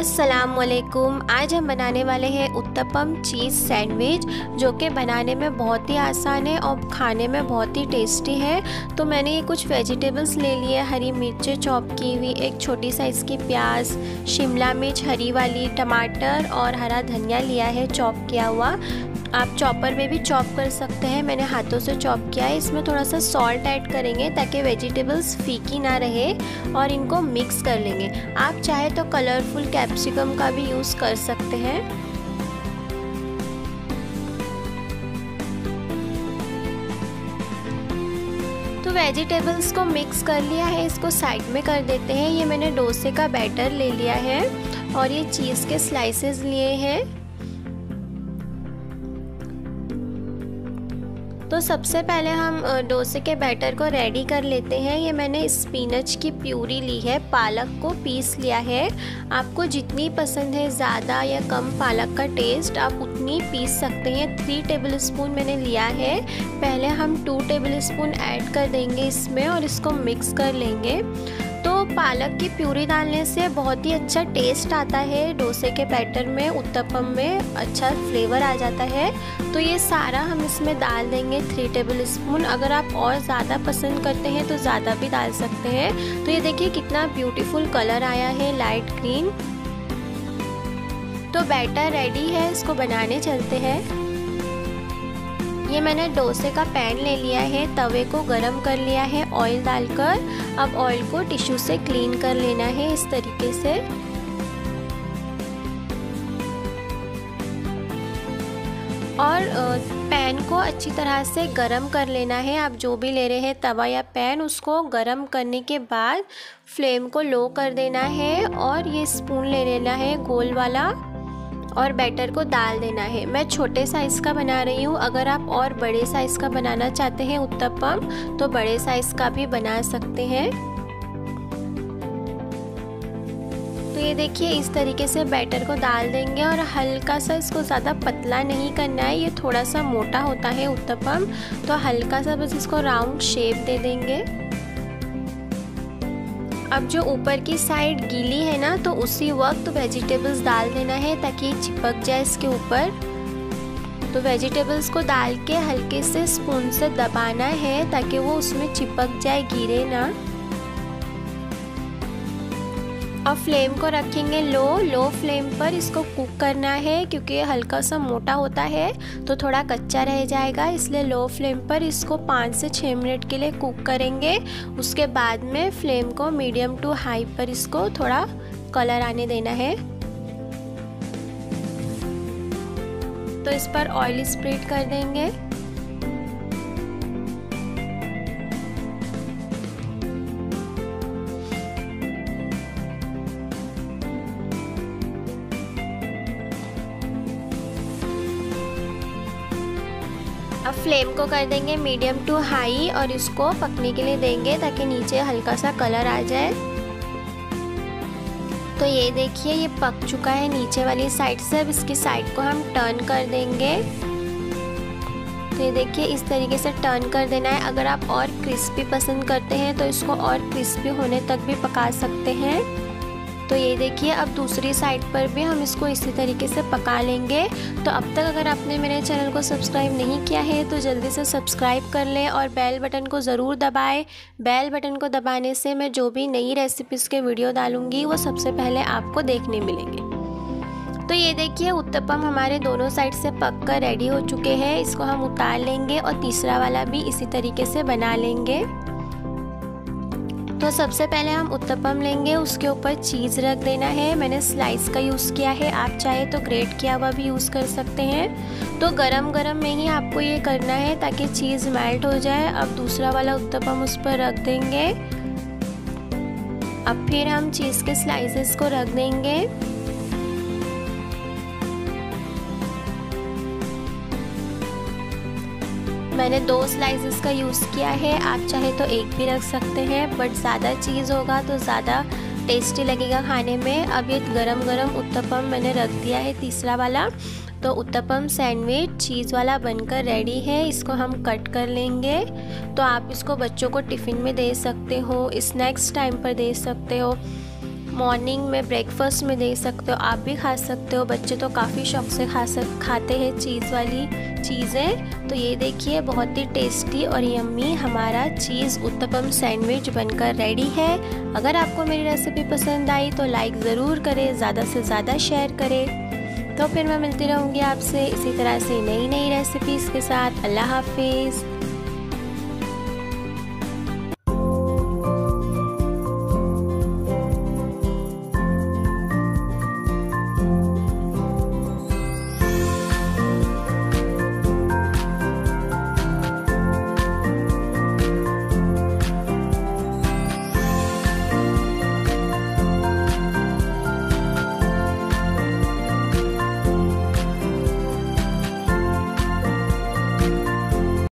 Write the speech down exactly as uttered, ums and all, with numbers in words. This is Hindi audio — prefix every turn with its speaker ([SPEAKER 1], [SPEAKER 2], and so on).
[SPEAKER 1] अस्सलामुअलैकुम। आज हम बनाने वाले हैं उत्तपम चीज़ सैंडविच, जो कि बनाने में बहुत ही आसान है और खाने में बहुत ही टेस्टी है। तो मैंने ये कुछ वेजिटेबल्स ले लिए, हरी मिर्चें चॉप की हुई, एक छोटी साइज़ की प्याज, शिमला मिर्च हरी वाली, टमाटर और हरा धनिया लिया है चॉप किया हुआ। आप चॉपर में भी चॉप कर सकते हैं, मैंने हाथों से चॉप किया है। इसमें थोड़ा सा सॉल्ट ऐड करेंगे ताकि वेजिटेबल्स फीकी ना रहे और इनको मिक्स कर लेंगे। आप चाहे तो कलरफुल कैप्सिकम का भी यूज़ कर सकते हैं। तो वेजिटेबल्स को मिक्स कर लिया है, इसको साइड में कर देते हैं। ये मैंने डोसे का बैटर ले लिया है और ये चीज़ के स्लाइसेस लिए हैं। तो सबसे पहले हम डोसे के बैटर को रेडी कर लेते हैं। ये मैंने स्पिनच की प्यूरी ली है, पालक को पीस लिया है। आपको जितनी पसंद है, ज़्यादा या कम पालक का टेस्ट, आप उतनी पीस सकते हैं। थ्री टेबलस्पून मैंने लिया है। पहले हम टू टेबलस्पून ऐड कर देंगे इसमें और इसको मिक्स कर लेंगे। तो पालक की प्यूरी डालने से बहुत ही अच्छा टेस्ट आता है डोसे के बैटर में, उत्तपम में अच्छा फ्लेवर आ जाता है। तो ये सारा हम इसमें डाल देंगे थ्री टेबलस्पून। अगर आप और ज़्यादा पसंद करते हैं तो ज़्यादा भी डाल सकते हैं। तो ये देखिए कितना ब्यूटीफुल कलर आया है, लाइट ग्रीन। तो बैटर रेडी है, इसको बनाने चलते हैं। ये मैंने डोसे का पैन ले लिया है, तवे को गरम कर लिया है ऑयल डालकर। अब ऑयल को टिश्यू से क्लीन कर लेना है इस तरीके से। और पैन को अच्छी तरह से गरम कर लेना है। आप जो भी ले रहे हैं तवा या पैन, उसको गरम करने के बाद फ्लेम को लो कर देना है और ये स्पून ले लेना है गोल वाला और बैटर को डाल देना है। मैं छोटे साइज़ का बना रही हूँ, अगर आप और बड़े साइज़ का बनाना चाहते हैं उत्तपम तो बड़े साइज़ का भी बना सकते हैं। तो ये देखिए इस तरीके से बैटर को डाल देंगे और हल्का सा, इसको ज़्यादा पतला नहीं करना है, ये थोड़ा सा मोटा होता है उत्तपम, तो हल्का सा बस इसको राउंड शेप दे देंगे। अब जो ऊपर की साइड गीली है ना, तो उसी वक्त वेजिटेबल्स डाल देना है ताकि चिपक जाए इसके ऊपर। तो वेजिटेबल्स को डाल के हल्के से स्पून से दबाना है ताकि वो उसमें चिपक जाए, गिरे ना। अब फ्लेम को रखेंगे लो लो फ्लेम पर, इसको कुक करना है क्योंकि हल्का सा मोटा होता है तो थोड़ा कच्चा रह जाएगा, इसलिए लो फ्लेम पर इसको पाँच से छः मिनट के लिए कुक करेंगे। उसके बाद में फ्लेम को मीडियम टू हाई पर इसको थोड़ा कलर आने देना है। तो इस पर ऑयल स्प्रेड कर देंगे। अब फ्लेम को कर देंगे मीडियम टू हाई और इसको पकने के लिए देंगे ताकि नीचे हल्का सा कलर आ जाए। तो ये देखिए ये पक चुका है नीचे वाली साइड से। अब इसकी साइड को हम टर्न कर देंगे। तो ये देखिए इस तरीके से टर्न कर देना है। अगर आप और क्रिस्पी पसंद करते हैं तो इसको और क्रिस्पी होने तक भी पका सकते हैं। तो ये देखिए अब दूसरी साइड पर भी हम इसको इसी तरीके से पका लेंगे। तो अब तक अगर आपने मेरे चैनल को सब्सक्राइब नहीं किया है तो जल्दी से सब्सक्राइब कर लें और बेल बटन को ज़रूर दबाएं। बेल बटन को दबाने से मैं जो भी नई रेसिपीज़ के वीडियो डालूंगी वो सबसे पहले आपको देखने मिलेंगे। तो ये देखिए उत्तपम हमारे दोनों साइड से पक कर रेडी हो चुके हैं। इसको हम उतार लेंगे और तीसरा वाला भी इसी तरीके से बना लेंगे। तो सबसे पहले हम उत्तपम लेंगे, उसके ऊपर चीज़ रख देना है। मैंने स्लाइस का यूज़ किया है, आप चाहे तो ग्रेट किया हुआ भी यूज़ कर सकते हैं। तो गरम गरम में ही आपको ये करना है ताकि चीज़ मेल्ट हो जाए। अब दूसरा वाला उत्तपम उस पर रख देंगे। अब फिर हम चीज़ के स्लाइसेस को रख देंगे। मैंने दो स्लाइसेस का यूज़ किया है, आप चाहे तो एक भी रख सकते हैं, बट ज़्यादा चीज़ होगा तो ज़्यादा टेस्टी लगेगा खाने में। अब ये गरम गरम उत्तपम मैंने रख दिया है तीसरा वाला। तो उत्तपम सैंडविच चीज़ वाला बनकर रेडी है। इसको हम कट कर लेंगे। तो आप इसको बच्चों को टिफ़िन में दे सकते हो, स्नैक्स टाइम पर दे सकते हो। मॉर्निंग में ब्रेकफास्ट में दे सकते हो, आप भी खा सकते हो। बच्चे तो काफ़ी शौक से खा सक खाते हैं चीज़ वाली चीज़ें। तो ये देखिए बहुत ही टेस्टी और यम्मी हमारा चीज़ उत्तपम सैंडविच बनकर रेडी है। अगर आपको मेरी रेसिपी पसंद आई तो लाइक ज़रूर करें, ज़्यादा से ज़्यादा शेयर करें। तो फिर मैं मिलती रहूँगी आपसे इसी तरह से नई नई रेसिपीज़ के साथ। अल्लाह हाफिज़।